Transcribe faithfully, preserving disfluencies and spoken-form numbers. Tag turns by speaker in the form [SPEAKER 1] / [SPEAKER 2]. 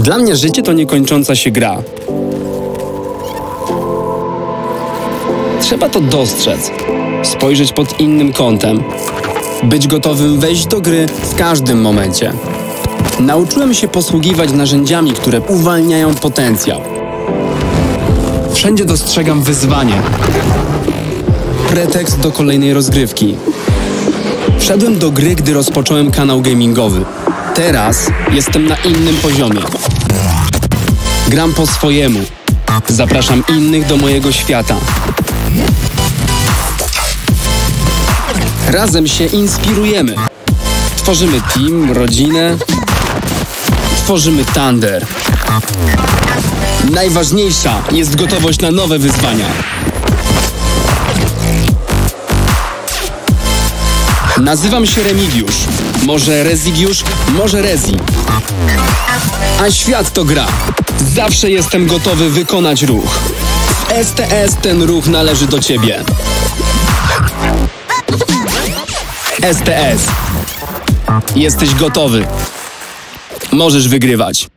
[SPEAKER 1] Dla mnie życie to niekończąca się gra. Trzeba to dostrzec, spojrzeć pod innym kątem, być gotowym wejść do gry w każdym momencie. Nauczyłem się posługiwać narzędziami, które uwalniają potencjał. Wszędzie dostrzegam wyzwanie. Pretekst do kolejnej rozgrywki. Wszedłem do gry, gdy rozpocząłem kanał gamingowy. Teraz jestem na innym poziomie. Gram po swojemu. Zapraszam innych do mojego świata. Razem się inspirujemy. Tworzymy team, rodzinę. Tworzymy Thunder. Najważniejsza jest gotowość na nowe wyzwania. Nazywam się Remigiusz. Może Rezigiusz, może Rezi. A świat to gra. Zawsze jestem gotowy wykonać ruch. W S T S ten ruch należy do ciebie. S T S. Jesteś gotowy. Możesz wygrywać.